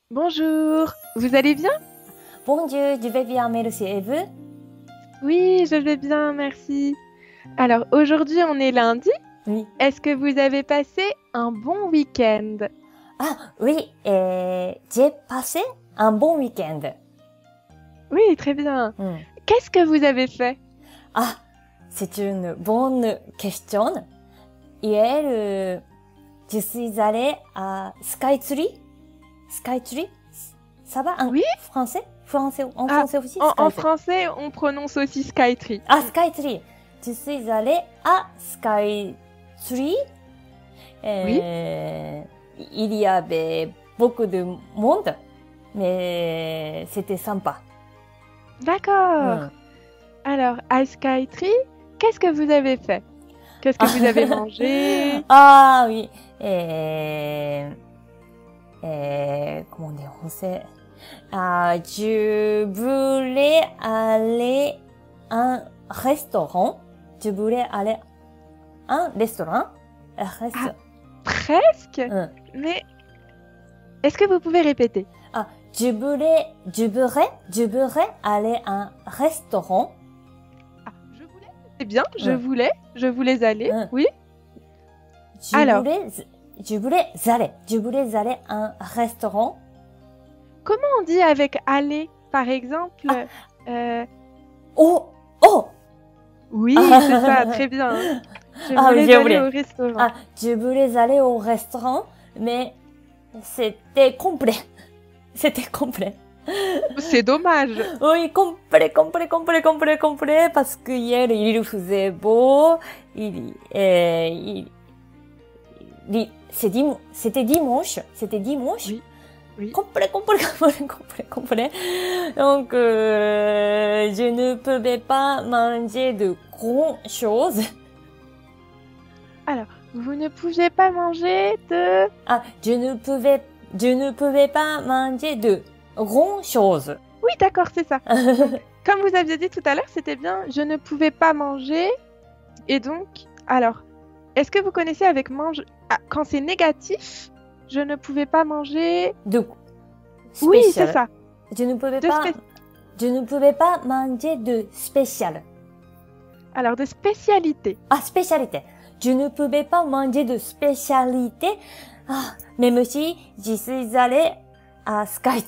Bonjour, vous allez bien? Bonjour, je vais bien, merci. Et vous? Oui, je vais bien, merci. Alors aujourd'hui on est lundi. Oui. Est-ce que vous avez passé un bon week-end? Ah, oui, j'ai passé un bon week-end. Oui, très bien. Hmm. Qu'est-ce que vous avez fait? Ah, c'est une bonne question. Hier, je suis allée à Skytree. Skytree? Ça va en Oui? français? En Ah, français aussi, en Skytree. français on prononce aussi Skytree. Ah, Skytree. Je suis allée à Skytree. Oui? Il y avait beaucoup de monde, mais c'était sympa. D'accord. Hmm. Alors à Skytree, qu'est-ce que vous avez fait? Qu'est-ce que vous avez mangé? Ah oui, comment on dit en français? Ah, je voulais aller à un restaurant. Je voulais aller à un restaurant. Ah, presque? Hmm. Mais est-ce que vous pouvez répéter? Ah, je voudrais aller à un restaurant. Ah, je voulais. C'est bien, Hmm. je voulais aller. Hmm. Oui? Je Alors, voulais aller à un restaurant. comment on dit avec aller, par exemple? euh, Oh, oh! Oui, c'est ça, très bien. Je Ah oui, voulais j'ai aller oublié. au restaurant. Ah, je voulais aller au restaurant, mais c'était complet. C'était complet. C'est dommage. Oui, complet, parce que hier, il faisait beau, c'était dimanche. Oui, oui. Complet. Donc, je ne pouvais pas manger de grand chose. Alors, vous ne pouviez pas manger de... Ah, je ne pouvais pas manger de grand chose. Oui, d'accord, c'est ça. Donc, comme vous aviez dit tout à l'heure, c'était bien, je ne pouvais pas manger. Et donc, alors, est-ce que vous connaissez avec mange... Ah, quand c'est négatif, je ne pouvais pas manger... De Oui, c'est spécial. ça. Je ne pouvais De pas, spé... je ne pouvais pas manger de spécial. Alors, de spécialité. Ah, spécialité. Je ne pouvais pas manger de spécialité. Ah, même si je suis allée à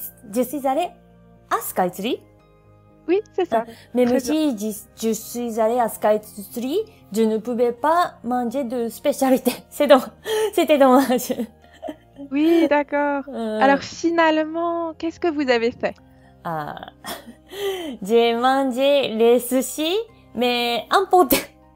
Skytree. Oui, c'est ça. Même Très si je suis allée à Skytree, je ne pouvais pas manger de spécialité. C'était dommage. Oui, d'accord. Alors Euh, finalement, qu'est-ce que vous avez fait? ah, j'ai mangé les sushis, mais emportés.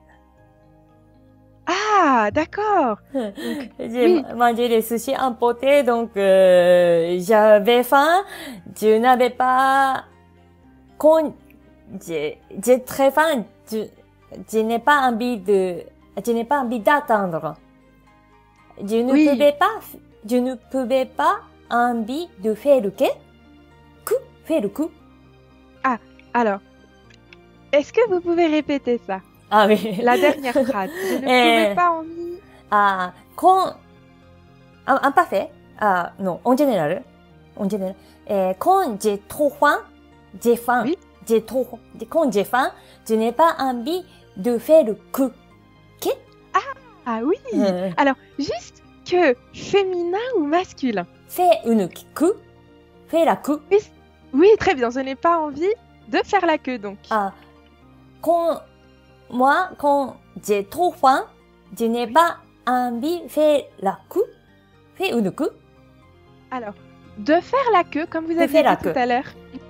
Ah, d'accord. Donc, J'ai oui, mangé les sushis emportés, donc j'avais faim. Je n'avais pas... Quand j'ai très faim, je n'ai pas envie d'attendre. oui. Je ne pouvais pas envie de faire le coup. Ah, alors, est-ce que vous pouvez répéter ça? Ah oui. La dernière phrase. Je ne pouvais pas envie. Ah, un parfait. Ah, non, en général. Quand Oui. quand j'ai faim, je n'ai pas envie de faire le coup. Ah oui. Euh, Alors, juste que féminin ou masculin? Faire une coup, faire la coup. Oui, oui, très bien. Je n'ai pas envie de faire la queue, donc. Ah, quand j'ai trop faim, je n'ai pas envie de faire la coup, faire une coup, Alors, de faire la queue, comme vous de aviez faire la dit tout queue. à l'heure.